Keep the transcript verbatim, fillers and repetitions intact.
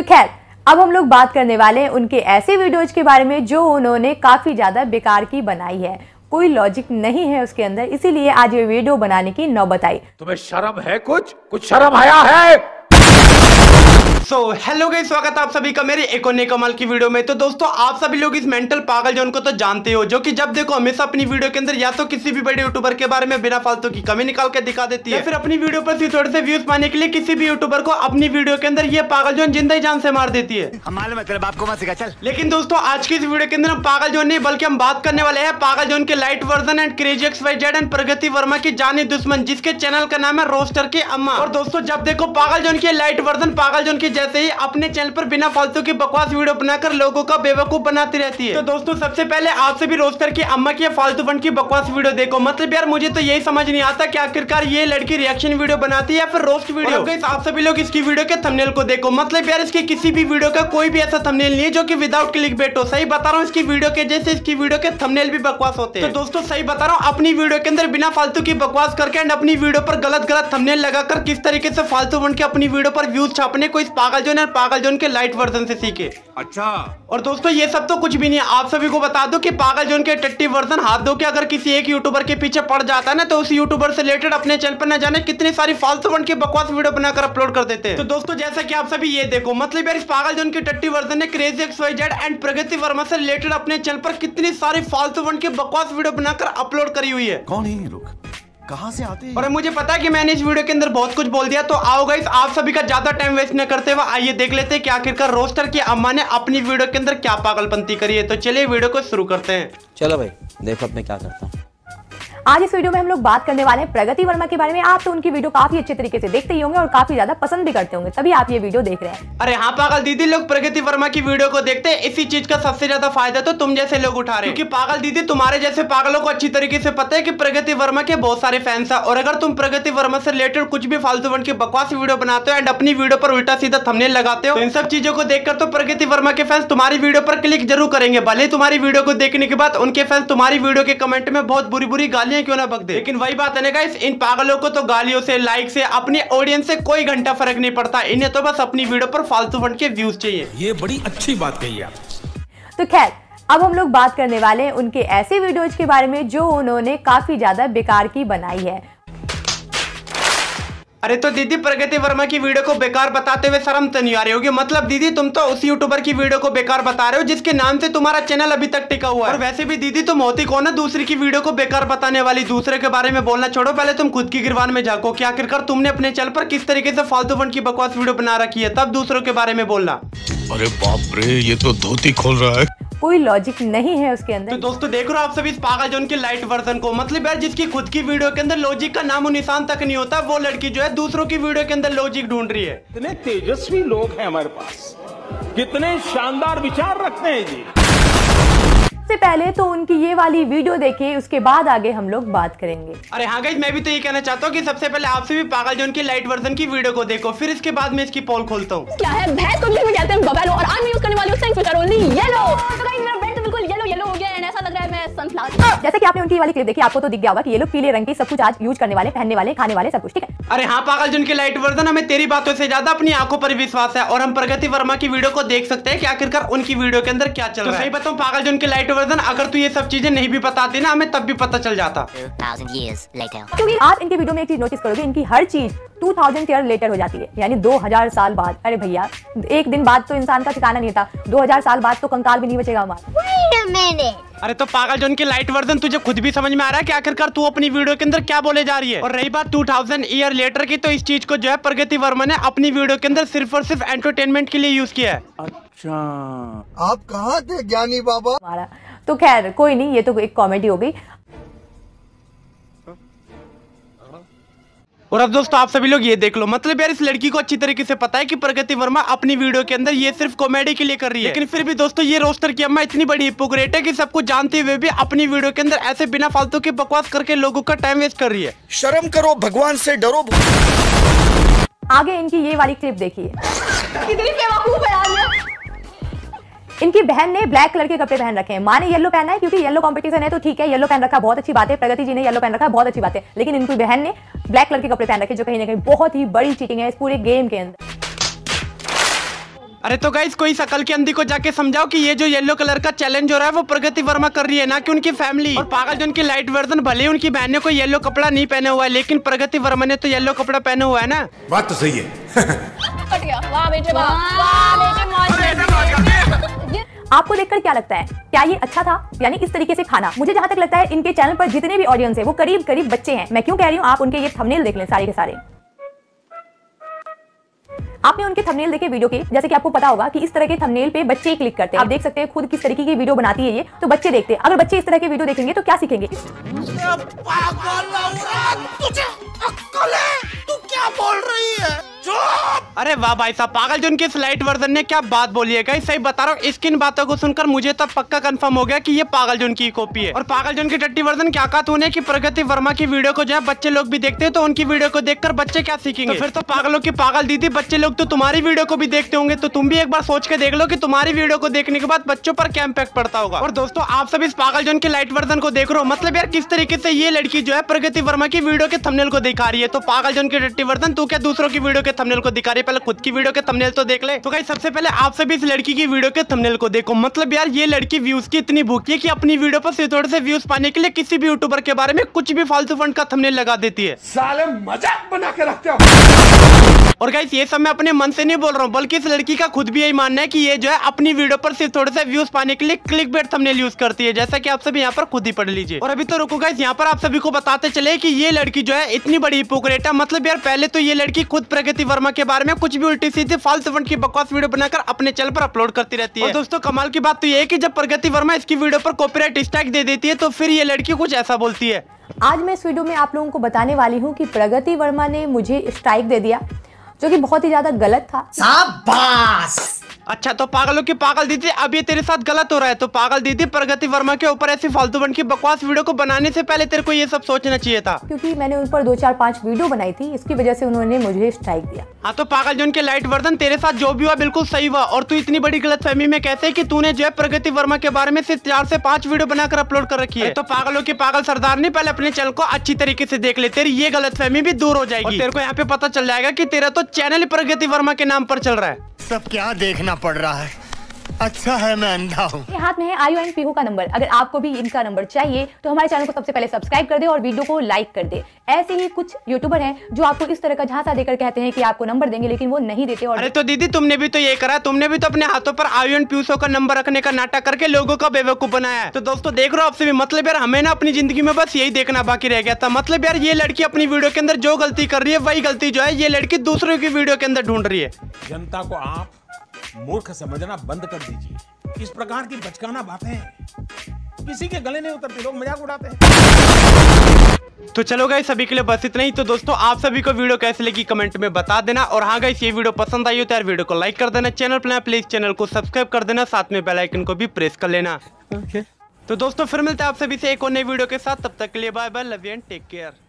तो खैर अब हम लोग बात करने वाले हैं उनके ऐसे वीडियोज के बारे में जो उन्होंने काफी ज्यादा बेकार की बनाई है। कोई लॉजिक नहीं है उसके अंदर, इसीलिए आज ये वीडियो बनाने की नौबत आई। तुम्हें शर्म है? कुछ कुछ शर्म आया है? सो हेलो गाइस, स्वागत है आप सभी का मेरे एक और नए कमाल की वीडियो में। तो दोस्तों आप सभी लोग इस मेंटल पागल जॉन को तो जानते हो, जो कि जब देखो हमेशा अपनी वीडियो के अंदर या तो किसी भी बड़े यूट्यूबर के बारे में बिना फालतू की कमी निकाल के दिखा देती है, या फिर अपनी वीडियो पर थोड़े से व्यूज पाने के लिए किसी भी यूट्यूबर को अपनी वीडियो के अंदर ये पागल जॉन जिंदा ही जान से मार देती है। हमारे में तेरे बाप को मत सिखा चल। लेकिन दोस्तों आज की इस वीडियो के अंदर हम पागल जॉन नहीं बल्कि हम बात करने वाले हैं पागल जॉन के light version and crazy X Y Z and Pragati Verma की जानी दुश्मन, जिसके चैनल का नाम है रोस्टर की अम्मा। और दोस्तों जब देखो पागल जॉन की लाइट वर्जन पागल जॉन की जैसे ही अपने चैनल पर बिना फालतू की बकवास वीडियो बनाकर लोगों का बेवकूफ बनाती रहती है। तो दोस्तों सबसे पहले आपसे भी रोस्टर की अम्मा की फालतू फंड की बकवास वीडियो देखो। मतलब यार मुझे तो यही समझ नहीं आता कि आखिरकार ये लड़की रिएक्शन वीडियो बनाती है या फिर रोस्ट वीडियो। आप सभी लोग इसकी वीडियो के थंबनेल को देखो। मतलब यार इसकी किसी भी वीडियो का कोई भी ऐसा थंबनेल नहीं है जो कि विदाउट क्लिकबेट हो। सही बता रहा हूँ, इसकी वीडियो के जैसे इसकी वीडियो के थंबनेल भी बकवास होते हैं। तो दोस्तों सही बता रहा हूँ, अपनी वीडियो के अंदर बिना फालतू की बकवास करके एंड अपनी वीडियो पर गलत गलत थंबनेल लगाकर किस तरीके से फालतू फंड के अपनी वीडियो पर व्यूज छापने को इस पागल जॉन और पागल जॉन के लाइट वर्जन से सीखे। अच्छा। और दोस्तों ये सब तो कुछ भी नहीं है, आप सभी को बता दो कि पागल जॉन के टट्टी वर्जन हाथ धो के अगर किसी एक यूट्यूबर के पीछे पड़ जाता है ना, तो उस यूट्यूबर से रिलेटेड अपने चैनल पर न जाने कितनी सारी फालतू फंड की बकवास वीडियो बनाकर अपलोड कर देते हैं। तो दोस्तों जैसा कि आप सभी ये देखो, मतलब यार इस पागल जॉन के टट्टी वर्जन ने crazy X Y Z and Pragati Verma से रिलेटेड अपने चैनल पर कितनी सारी फालतू फंड की बकवास वीडियो बनाकर अपलोड करी हुई है। कौन है ये लोग, कहां से आते हैं? और मुझे पता है कि मैंने इस वीडियो के अंदर बहुत कुछ बोल दिया, तो आओ गाइस आप सभी का ज्यादा टाइम वेस्ट न करते हुए आइए देख लेते हैं कि आखिरकार रोस्टर की अम्मा ने अपनी वीडियो के अंदर क्या पागलपंती करी है। तो चलिए वीडियो को शुरू करते हैं। चलो भाई देखो अब मैं क्या करता हूँ। आज इस वीडियो में हम लोग बात करने वाले हैं प्रगति वर्मा के बारे में। आप तो उनकी वीडियो काफी अच्छे तरीके से देखते ही होंगे और काफी ज्यादा पसंद भी करते होंगे, तभी आप ये वीडियो देख रहे हैं। अरे हाँ पागल दीदी, लोग प्रगति वर्मा की वीडियो को देखते हैं, इसी चीज का सबसे ज्यादा फायदा तो तुम जैसे लोग उठा रहे हैं। क्योंकि पागल दीदी तुम्हारे जैसे पागलों को अच्छी तरीके से पता है कि प्रगति वर्मा के बहुत सारे फैंस है, और अगर तुम प्रगति वर्मा से रिलेटेड कुछ भी फालतू फंड की बकवास वीडियो बनाते हो एंड अपनी वीडियो पर उल्टा सीधा थंबनेल लगाते हो, तो इन सब चीजों को देखकर तो प्रगति वर्मा के फैंस तुम्हारी वीडियो पर क्लिक जरूर करेंगे, भले तुम्हारी वीडियो को देखने के बाद उनके फैंस तुम्हारी वीडियो के कमेंट में बहुत बुरी बुरी गालियां क्यों ना बक दे। वही बात है ना गाइस, इन पागलों को तो गालियों से, लाइक से, अपने ऑडियंस से कोई घंटा फर्क नहीं पड़ता। इन्हें तो बस अपनी वीडियो पर फालतू फंड के व्यूज चाहिए। ये बड़ी अच्छी बात कही आप। तो खैर अब हम लोग बात करने वाले हैं उनके ऐसे वीडियोज के बारे में जो उन्होंने काफी ज्यादा बेकार की बनाई है। अरे तो दीदी प्रगति वर्मा की वीडियो को बेकार बताते हुए शर्म तो नहीं आ रही होगी? मतलब दीदी तुम तो उस यूट्यूबर की वीडियो को बेकार बता रहे हो जिसके नाम से तुम्हारा चैनल अभी तक टिका हुआ है। और वैसे भी दीदी तुम होती कौन है दूसरी की वीडियो को बेकार बताने वाली? दूसरे के बारे में बोलना छोड़ो, पहले तुम खुद की गिरबान में झांको कि आखिरकार तुमने अपने चैनल पर किस तरीके से फालतू फंड की बकवास वीडियो बना रखी है, तब दूसरों के बारे में बोलना। अरे बाप रे, ये तो धोती खोल रहा है। कोई लॉजिक नहीं है उसके अंदर। तो दोस्तों देख रहे हो आप सभी इस पागल जॉन के लाइट वर्जन को। मतलब यार जिसकी खुद की वीडियो के अंदर लॉजिक का नामो निशान तक नहीं होता, वो लड़की जो है दूसरों की वीडियो के अंदर लॉजिक ढूंढ रही है। कितने तेजस्वी लोग हैं हमारे पास, कितने शानदार विचार रखते हैं जी। सबसे पहले तो उनकी ये वाली वीडियो देखिए, उसके बाद आगे हम लोग बात करेंगे। अरे हाँ गाइस, मैं भी तो ये कहना चाहता हूँ कि सबसे पहले आपसे भी पागल जॉन की लाइट वर्जन की वीडियो को देखो, फिर इसके बाद मैं इसकी पोल खोलता हूँ। क्या है भैंस को इंग्लिश में कहते हैं बफेलो, और आज मैं यूज करने वाली हूँ सनफ्लावर ओनली येलो। तो गाइस मेरा ब्रेड तो बिल्कुल येलो येलो हो गया है, ऐसा लग रहा है मैं सनफ्लावर। जैसे कि आपने उनकी वाली क्लिप देखी, आपको तो दिख गया होगा कि ये लोग पीले रंग की सब कुछ आज यूज करने वाले, पहनने वाले, खाने वाले, सब कुछ ठीक है। अरे हाँ पागल जॉन की लाइट वर्जन, हमें तेरी बातों से ज्यादा अपनी आंखों पर विश्वास है, और हम प्रगति वर्मा की वीडियो को देख सकते हैं कि आखिरकार उनकी वीडियो के अंदर क्या चल रहा है। सही बताऊं पागल जॉन की लाइट वर्जन, अगर तू ये सब चीजें नहीं भी बताती ना, हमें तब भी पता चल जाता। क्योंकि आप इनकी वीडियो में एक चीज नोटिस करोगे, इनकी हर चीज दो हज़ार ईयर लेटर हो जाती है, यानी दो हज़ार साल बाद। अरे भैया एक दिन बाद तो इंसान का ठिकाना नहीं था, दो हज़ार साल बाद तो कंकाल भी नहीं बचेगा हमारा। अरे तो पागल जॉन की लाइट वर्जन तुझे खुद भी समझ में आ रहा है कि आखिरकार तू अपनी वीडियो के अंदर क्या बोले जा रही है? और रही बात दो हज़ार ईयर लेटर की, तो इस चीज को जो है प्रगति वर्मा ने अपनी वीडियो के अंदर सिर्फ और सिर्फ एंटरटेनमेंट के लिए यूज किया है। अच्छा आप कहाँ थे ज्ञानी बाबा? हमारा तो खैर कोई नहीं, ये तो एक कॉमेडी हो गई। और अब दोस्तों आप सभी लोग ये देख लो, मतलब यार इस लड़की को अच्छी तरीके से पता है कि प्रगति वर्मा अपनी वीडियो के अंदर ये सिर्फ कॉमेडी के लिए कर रही है, लेकिन फिर भी दोस्तों ये रोस्टर की अम्मा इतनी बड़ी हिपोक्रेट है कि सब कुछ जानते हुए भी अपनी वीडियो के अंदर ऐसे बिना फालतू की बकवास करके लोगों का टाइम वेस्ट कर रही है। शर्म करो, भगवान से डरो। आगे इनकी ये वाली क्लिप देखिए। कितनी बेवकूफ है यार। इनकी बहन ने ब्लैक कलर के कपड़े पहन रखे हैं, माँ ने येलो पहना है क्योंकि येलो कंपटीशन है, तो ठीक है येलो पहन रखा, बहुत अच्छी बात है। प्रगति जी ने येलो पहन रखा, बहुत अच्छी बात है। लेकिन इनकी बहन ने ब्लैक कलर के कपड़े पहन रखे, जो कहीं ना कहीं बहुत ही बड़ी चीटिंग है इस पूरे गेम के अंदर। अरे तो गाइस कोई शकल की अंधी को जाके समझाओ कि ये जो येलो कलर का चैलेंज हो रहा है वो प्रगति वर्मा कर रही है, ना कि उनकी फैमिली। और पागल जो उनकी लाइट वर्जन भले उनकी बहन ने कोई येलो कपड़ा नहीं पहना हुआ है, लेकिन प्रगति वर्मा ने तो येलो कपड़ा पहना हुआ है ना। बात तो सही है। कट गया। वाह बेटे वाह, वाह बेटे मौज। आपको देखकर क्या लगता है, क्या ये अच्छा था? यानी इस तरीके से खाना, मुझे जहां तक लगता है इनके चैनल पर जितने भी ऑडियंस है वो करीब करीब बच्चे हैं। मैं क्यों कह रही हूँ, आप उनके ये थंबनेल देख लें सारे के सारे। आपने उनके थंबनेल देखे वीडियो के, जैसे कि आपको पता होगा कि इस तरह के थंबनेल पे बच्चे क्लिक करते हैं। आप देख सकते हैं खुद किस तरीके की वीडियो बनाती है ये, तो बच्चे देखते हैं। अगर बच्चे इस तरह के वीडियो देखेंगे तो क्या सीखेंगे? तू क्या बोल रही है? अरे वाह भाई साहब, पागल जो उनके स्लाइट वर्जन ने क्या बात बोली है। गाइस सही बता रहा हूँ, इसकी इन बातों को सुनकर मुझे तो पक्का कंफर्म हो गया कि ये पागल जो उनकी कॉपी है। और पागल जो उनकी टट्टी वर्जन क्या कहा तूने कि प्रगति वर्मा की वीडियो को जो है बच्चे लोग भी देखते हैं, तो उनकी वीडियो को देखकर बच्चे क्या सीखेंगे? तो फिर तो पागलों की पागल दीदी, बच्चे लोग तो तुम्हारी वीडियो को भी देखते होंगे, तो तुम भी एक बार सोच के देख लो कि तुम्हारी वीडियो को देखने के बाद बच्चों पर क्या इम्पैक्ट पड़ता होगा। और दोस्तों आप सब इस पागल जो उनके लाइट वर्जन को देख रहे हो, मतलब यार किस तरीके से ये लड़की जो है प्रगति वर्मा की वीडियो के थंबनेल को दिखा रही है। तो पागल जो उनकी टट्टी वर्जन, तू क्या दूसरों की वीडियो के थंबनेल को दिखा रही है? पहले खुद की वीडियो के थंबनेल तो देख ले। तो गाइस सबसे पहले आप सभी इस लड़की की वीडियो के थंबनेल को देखो। मतलब यार ये लड़की व्यूज की इतनी भूखी है कि अपनी वीडियो पर सिर्फ थोड़े से व्यूज पाने के लिए किसी भी यूट्यूबर के बारे में कुछ भी फालतू फंड का थंबनेल लगा देती है। साले मजाक बना के रखते हो। और गाइस ये सब मैं अपने मन से नहीं बोल रहा हूँ, बल्कि इस लड़की का खुद भी यही मानना है कि ये जो है अपनी वीडियो पर सिर्फ थोड़े से व्यूज पाने के लिए क्लिकबेट थंबनेल यूज करती है, जैसा कि आप सभी यहाँ पर खुद ही पढ़ लीजिए। और अभी तो रुको गाइस, यहाँ पर आप सभी को बताते चले कि ये लड़की जो है इतनी बड़ी हिपोक्रेट है। मतलब यार पहले तो ये लड़की खुद प्रगति वर्मा के बारे में कुछ भी उल्टी सीधी फालतू फंड की बकवास वीडियो बनाकर अपने चैनल पर अपलोड करती रहती है। और दोस्तों कमाल की बात तो ये है कि जब प्रगति वर्मा इसकी वीडियो पर कॉपीराइट स्ट्राइक दे देती है, तो फिर ये लड़की कुछ ऐसा बोलती है। आज मैं इस वीडियो में आप लोगों को बताने वाली हूँ कि प्रगति वर्मा ने मुझे स्ट्राइक दे दिया, जो कि बहुत ही ज्यादा गलत था। शाबाश। अच्छा तो पागलों की पागल दीदी, अब ये तेरे साथ गलत हो रहा है। तो पागल दीदी, प्रगति वर्मा के ऊपर ऐसी फालतू बन की बकवास वीडियो को बनाने से पहले तेरे को ये सब सोचना चाहिए था, क्योंकि मैंने उन पर दो चार पांच वीडियो बनाई थी, इसकी वजह से उन्होंने मुझे स्ट्राइक दिया। हाँ तो पागल जो उनके लाइट वर्जन, तेरे साथ जो भी हुआ बिल्कुल सही हुआ। और तू इतनी बड़ी गलतफहमी में कैसे कि तूने जो है प्रगति वर्मा के बारे में सिर्फ चार से पांच वीडियो बनाकर अपलोड कर रखी है। तो पागलों की पागल सरदार ने पहले अपने चैनल को अच्छी तरीके से देख ले, तेरी ये गलतफहमी भी दूर हो जाएगी। और तेरे को यहाँ पे पता चल जाएगा कि तेरा तो चैनल ही प्रगति वर्मा के नाम पर चल रहा है। सब क्या देखना पड़ रहा है, अच्छा है मैं अंधा हूँ। मेरे हाथ में है आयु एंड पीहू का नंबर। अगर आपको भी इनका नंबर चाहिए तो हमारे चैनल को सबसे पहले सब्सक्राइब कर दे और वीडियो को लाइक कर दे। ऐसे ही कुछ यूट्यूबर हैं जो आपको इस तरह का झांसा देकर कहते हैं कि आपको नंबर देंगे, लेकिन वो नहीं देते। और अरे तो दीदी तुमने भी तो ये करा, तुमने भी तो अपने हाथों पर आयु एंड पीयूषों का नंबर रखने का नाटक करके लोगों का बेवकूफ बनाया है। तो दोस्तों देख रहे हो आपसे भी, मतलब यार हमें ना अपनी जिंदगी में बस यही देखना बाकी रह गया था। मतलब यार ये लड़की अपनी वीडियो के अंदर जो गलती कर रही है, वही गलती जो है ये लड़की दूसरों की वीडियो के अंदर ढूंढ रही है। जनता को आप मूर्ख समझना बंद कर दीजिए। इस प्रकार की बचकाना बातें किसी के गले नहीं उतरती, लोग मजाक उड़ाते हैं। तो चलो गाइस सभी के लिए बस इतना ही। तो दोस्तों आप सभी को वीडियो कैसे लगी कमेंट में बता देना। और हाँ गाइस, ये वीडियो पसंद आई हो तो यार वीडियो को लाइक कर देना, चैनल पर प्लीज चैनल को सब्सक्राइब कर देना, साथ में बेल आइकन को भी प्रेस कर लेना। तो दोस्तों फिर मिलते हैं आप सभी से एक और नई वीडियो के साथ, तब तक के लिए bye bye, love you and take care.